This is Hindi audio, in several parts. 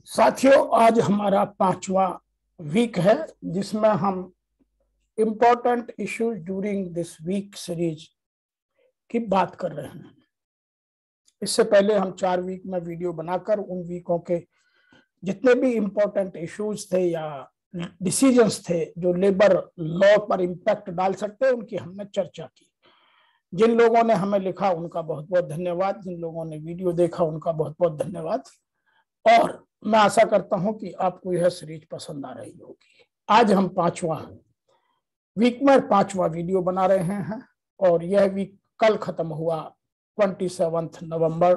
साथियों, आज हमारा 5वां वीक है जिसमें हम important issues during this week series की बात कर रहे हैं। इससे पहले हम 4 वीक में वीडियो बनाकर उन वीकों के जितने भी इम्पोर्टेंट इश्यूज थे या डिसीजंस थे जो लेबर लॉ पर इम्पैक्ट डाल सकते हैं, उनकी हमने चर्चा की। जिन लोगों ने हमें लिखा उनका बहुत बहुत धन्यवाद, जिन लोगों ने वीडियो देखा उनका बहुत बहुत धन्यवाद, और मैं आशा करता हूं कि आपको यह सीरीज पसंद आ रही होगी। आज हम 5वां वीक में 5वां वीडियो बना रहे हैं और यह वीक कल खत्म हुआ 27 नवंबर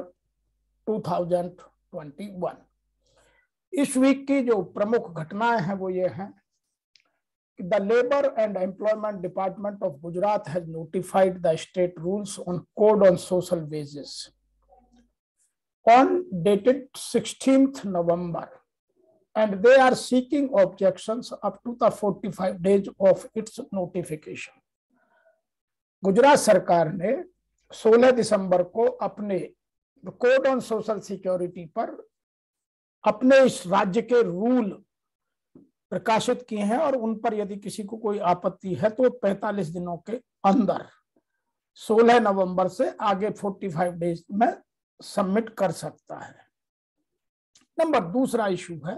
2021। इस वीक की जो प्रमुख घटनाएं हैं वो ये हैं कि the labour and employment department of Gujarat has notified the state rules on code on social wages on dated 16th November, and they are seeking objections up to the 45 days of its notification. Gujarat सरकार ने 16 दिसंबर को अपने कोड ऑन सोशल सिक्योरिटी पर अपने इस राज्य के रूल प्रकाशित किए हैं और उन पर यदि किसी को कोई आपत्ति है तो 45 दिनों के अंदर 16 नवंबर से आगे 45 डेज में सबमिट कर सकता है। नंबर दूसरा इशू है,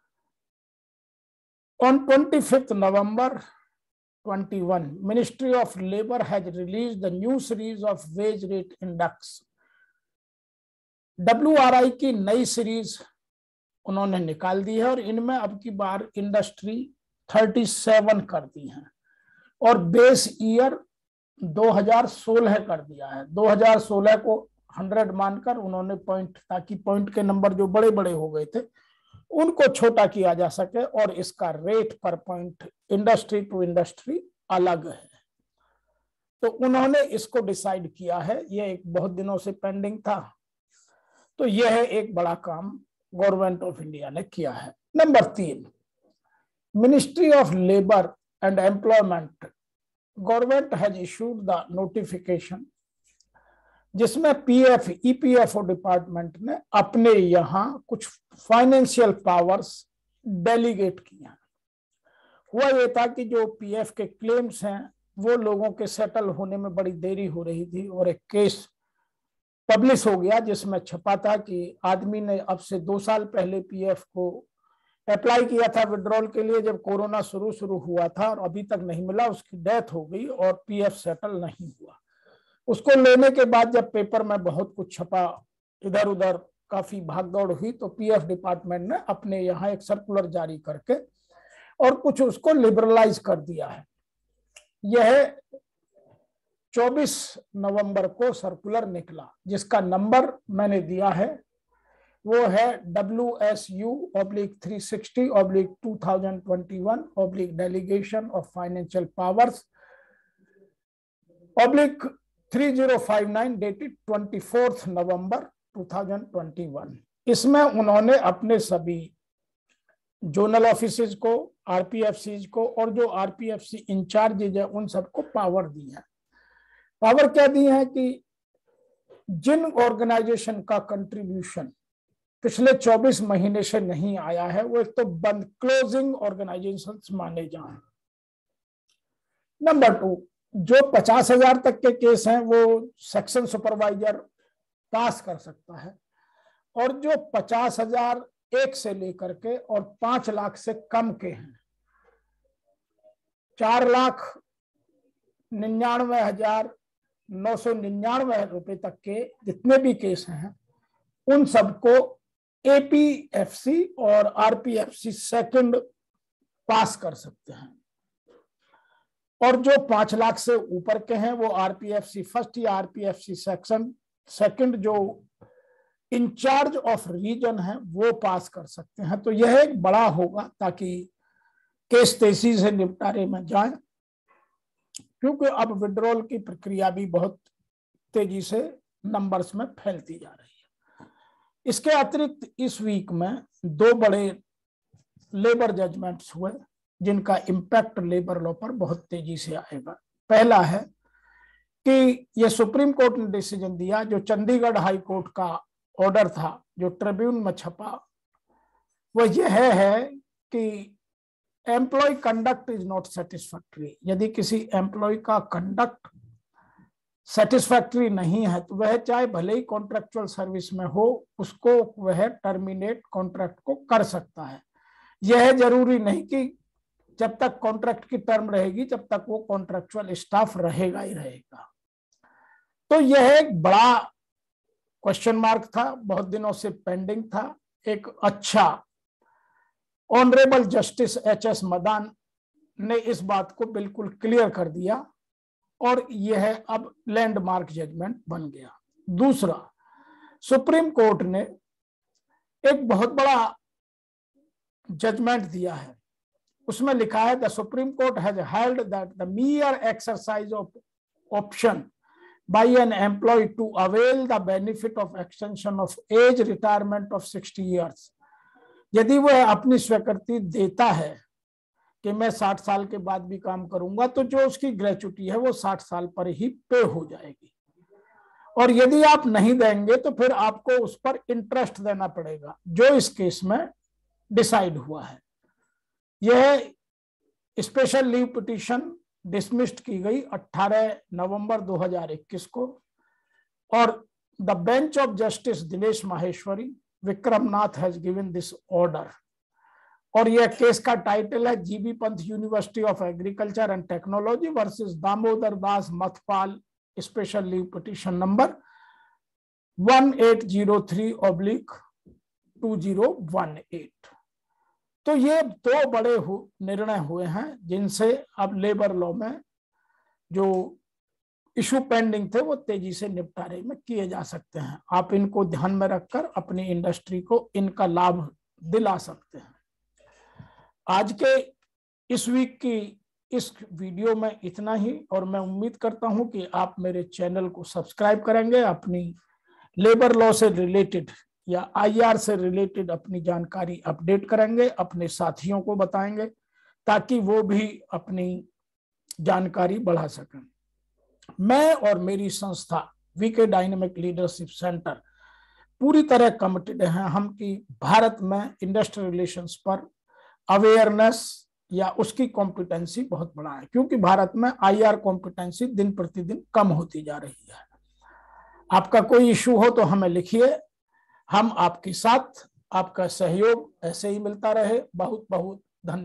on 25 November 21 ministry of labour has release the new series of wage rate index. WRI की नई सीरीज उन्होंने निकाल दी है और इनमें अब की बार इंडस्ट्री 37 कर दी है और बेस ईयर 2016 कर दिया है। 2016 को 100 मानकर उन्होंने पॉइंट, ताकि पॉइंट के नंबर जो बड़े बड़े हो गए थे उनको छोटा किया जा सके और इसका रेट पर पॉइंट इंडस्ट्री टू इंडस्ट्री अलग है। तो उन्होंने इसको डिसाइड किया है। यह एक बहुत दिनों से पेंडिंग था, तो यह एक बड़ा काम गवर्नमेंट ऑफ इंडिया ने किया है। Number 3, ministry of labour and employment, government has issued the notification जिसमें PF EPFO डिपार्टमेंट ने अपने यहाँ कुछ फाइनेंशियल पावर्स डेलीगेट किया। हुआ ये था कि जो PF के क्लेम्स हैं वो लोगों के सेटल होने में बड़ी देरी हो रही थी और एक केस पब्लिश हो गया जिसमें छपा था कि आदमी ने अब से 2 साल पहले PF को अप्लाई किया था विड्रॉल के लिए, जब कोरोना शुरू हुआ था और अभी तक नहीं मिला, उसकी डेथ हो गई और PF सेटल नहीं हुआ। उसको लेने के बाद जब पेपर में बहुत कुछ छपा, इधर उधर काफी भागदौड़ हुई, तो PF डिपार्टमेंट ने अपने यहाँ एक सर्कुलर जारी करके और कुछ उसको लिबरलाइज कर दिया है। यह 24 नवंबर को सर्कुलर निकला जिसका नंबर मैंने दिया है, वो है WSU/360/2021 delegation of financial powers 3059 dated 24 November 2021। इसमें उन्होंने अपने सभी जोनल ऑफिसेज को, RPFCs को और जो RPFC इंचार्जेज है उन सबको पावर दी है। पावर क्या दी है कि जिन ऑर्गेनाइजेशन का कंट्रीब्यूशन पिछले 24 महीने से नहीं आया है वो एक तो बंद, क्लोजिंग ऑर्गेनाइजेशंस माने जाएं। नंबर 2, जो 50,000 तक के केस हैं वो सेक्शन सुपरवाइजर पास कर सकता है और जो 50,001 से लेकर के और 5 लाख से कम के हैं, 4,99,999 रुपए तक के जितने भी केस हैं उन सबको APFC और RPFC सेकंड पास कर सकते हैं और जो 5 लाख से ऊपर के हैं वो RPFC फर्स्ट या RPFC सेकंड जो इंचार्ज ऑफ रीजन है वो पास कर सकते हैं। तो यह एक बड़ा होगा ताकि केस तेजी से निपटारे में जाए, क्योंकि अब विड्रॉल की प्रक्रिया भी बहुत तेजी से नंबर्स में फैलती जा रही है। इसके अतिरिक्त इस वीक में 2 बड़े लेबर जजमेंट्स हुए जिनका इम्पैक्ट लेबर लॉ पर बहुत तेजी से आएगा। पहला है कि यह सुप्रीम कोर्ट ने डिसीजन दिया, जो चंडीगढ़ हाई कोर्ट का ऑर्डर था जो ट्रिब्यून में छपा वो यह है कि employee conduct is not satisfactory. यदि किसी एम्प्लॉय का कंडक्ट सेटिस्फैक्ट्री नहीं है तो वह चाहे भले ही कॉन्ट्रैक्चुअल सर्विस में हो, उसको वह टर्मिनेट कॉन्ट्रैक्ट को कर सकता है। यह जरूरी नहीं कि जब तक कॉन्ट्रैक्ट की टर्म रहेगी जब तक वो कॉन्ट्रैक्चुअल स्टाफ रहेगा ही रहेगा। तो यह एक बड़ा क्वेश्चन मार्क था, बहुत दिनों से पेंडिंग था। एक अच्छा ऑनरेबल जस्टिस एच.एस. मदान ने इस बात को बिल्कुल क्लियर कर दिया और यह अब लैंडमार्क जजमेंट बन गया। दूसरा, सुप्रीम कोर्ट ने एक बहुत बड़ा जजमेंट दिया है। उसमें लिखा है the supreme court has held that the mere exercise of option by an employee to avail the benefit of extension of age retirement of 60 years, यदि वह अपनी स्वीकृति देता है कि मैं 60 साल के बाद भी काम करूंगा, तो जो उसकी ग्रेच्युटी है वो 60 साल पर ही पे हो जाएगी। और यदि आप नहीं देंगे तो फिर आपको उस पर इंटरेस्ट देना पड़ेगा, जो इस केस में डिसाइड हुआ है। यह स्पेशल लीव पिटीशन डिसमिस्ड की गई 18 नवंबर 2021 को, और the bench of justice Dinesh Maheshwari Vikramnath has given this order. और यह केस का टाइटल है GB Pant university of agriculture and technology versus Damodar Das Mathpal, special leave petition number 1803/2018। तो ये दो बड़े निर्णय हुए हैं जिनसे अब लेबर लॉ में जो इशू पेंडिंग थे वो तेजी से निपटारे में किए जा सकते हैं। आप इनको ध्यान में रखकर अपनी इंडस्ट्री को इनका लाभ दिला सकते हैं। आज के इस वीक की इस वीडियो में इतना ही, और मैं उम्मीद करता हूं कि आप मेरे चैनल को सब्सक्राइब करेंगे, अपनी लेबर लॉ से रिलेटेड या आईआर से रिलेटेड अपनी जानकारी अपडेट करेंगे, अपने साथियों को बताएंगे ताकि वो भी अपनी जानकारी बढ़ा सकें। मैं और मेरी संस्था वीके डायनेमिक लीडरशिप सेंटर पूरी तरह कमिटेड हैं हम कि भारत में इंडस्ट्रियल रिलेशंस पर अवेयरनेस या उसकी कॉम्पिटेंसी बहुत बड़ा है, क्योंकि भारत में आईआर कॉम्पिटेंसी दिन प्रतिदिन कम होती जा रही है। आपका कोई इशू हो तो हमें लिखिए, हम आपके साथ, आपका सहयोग ऐसे ही मिलता रहे। बहुत बहुत